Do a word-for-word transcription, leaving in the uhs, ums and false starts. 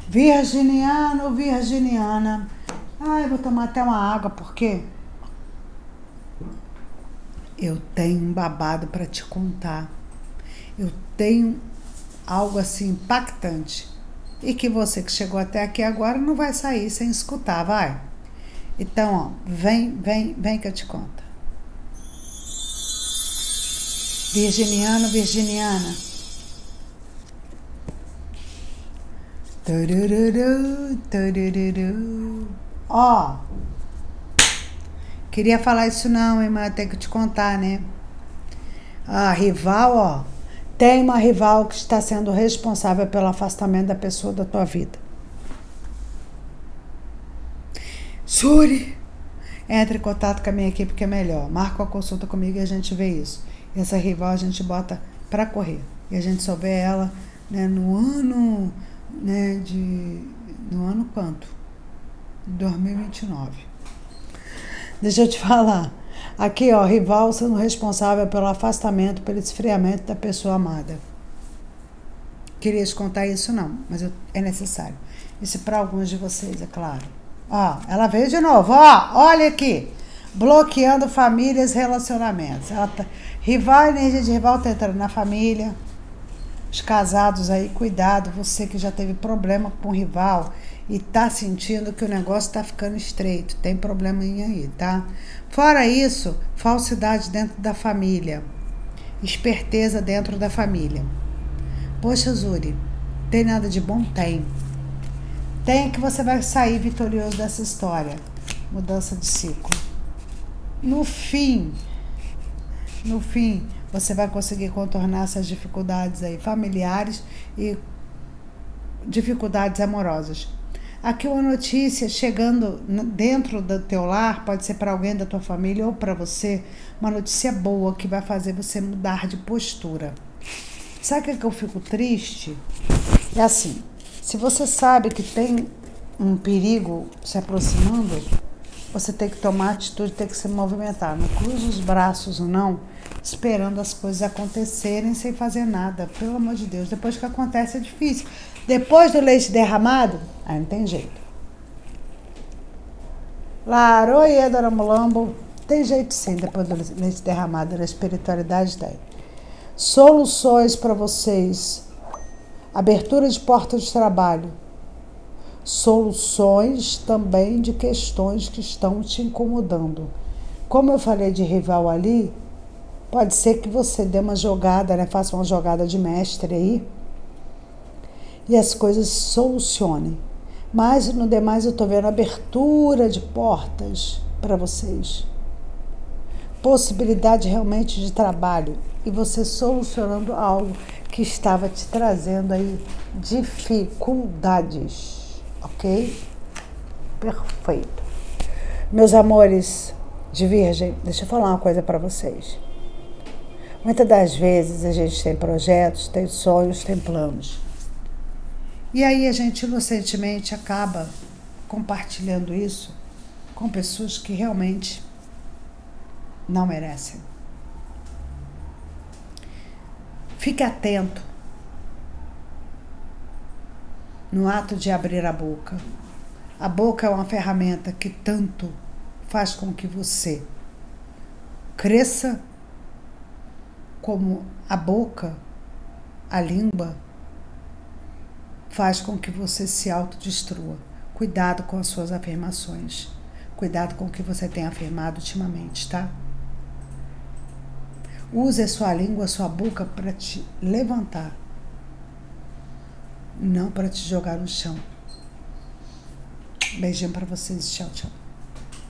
Virginiano, virginiana. Ai, vou tomar até uma água, porque eu tenho um babado para te contar. Eu tenho algo assim impactante. E que você que chegou até aqui agora não vai sair sem escutar, vai? Então, ó, vem, vem, vem que eu te conto. Virginiano, virginiana. Turururu, turururu. Ó, queria falar isso não, hein, mas eu tenho que te contar, né? A rival, ó, tem uma rival que está sendo responsável pelo afastamento da pessoa da tua vida. Suri, entre em contato com a minha equipe que é melhor. Marca uma consulta comigo e a gente vê isso. E essa rival a gente bota pra correr. E a gente só vê ela, né, no ano, né, de... No ano quanto? dois mil e vinte e nove. Deixa eu te falar. Aqui, ó, rival sendo responsável pelo afastamento, pelo esfriamento da pessoa amada. Queria te contar isso não, mas eu, é necessário. Isso para alguns de vocês, é claro. Ó, ela veio de novo, ó, olha aqui. Bloqueando famílias e relacionamentos. Ela tá, rival, energia de rival tá entrando na família. Os casados aí, cuidado, você que já teve problema com o rival e tá sentindo que o negócio tá ficando estreito, tem problema aí, tá? Fora isso, falsidade dentro da família, esperteza dentro da família. Poxa, Zuri, tem nada de bom? Tem. Tem que você vai sair vitorioso dessa história. Mudança de ciclo. No fim, no fim, você vai conseguir contornar essas dificuldades aí familiares e dificuldades amorosas. Aqui uma notícia chegando dentro do teu lar, pode ser para alguém da tua família ou para você, uma notícia boa que vai fazer você mudar de postura. Sabe o que eu fico triste? É assim, se você sabe que tem um perigo se aproximando, você tem que tomar atitude, tem que se movimentar. Não cruza os braços, não, esperando as coisas acontecerem sem fazer nada. Pelo amor de Deus, depois que acontece é difícil. Depois do leite derramado, aí não tem jeito. Laroie Doramulambo, tem jeito sim, depois do leite derramado, na espiritualidade daí. Soluções para vocês. Abertura de portas de trabalho. Soluções também de questões que estão te incomodando. Como eu falei de rival ali, pode ser que você dê uma jogada, né? Faça uma jogada de mestre aí e as coisas se solucionem. Mas no demais eu estou vendo abertura de portas para vocês. Possibilidade realmente de trabalho e você solucionando algo que estava te trazendo aí dificuldades. Ok? Perfeito. Meus amores de Virgem, deixa eu falar uma coisa para vocês. Muitas das vezes a gente tem projetos, tem sonhos, tem planos. E aí a gente inocentemente acaba compartilhando isso com pessoas que realmente não merecem. Fique atento no ato de abrir a boca. A boca é uma ferramenta que tanto faz com que você cresça, como a boca, a língua, faz com que você se autodestrua. Cuidado com as suas afirmações. Cuidado com o que você tem afirmado ultimamente, tá? Use a sua língua, a sua boca para te levantar. Não para te jogar no chão. Beijinho para vocês. Tchau, tchau.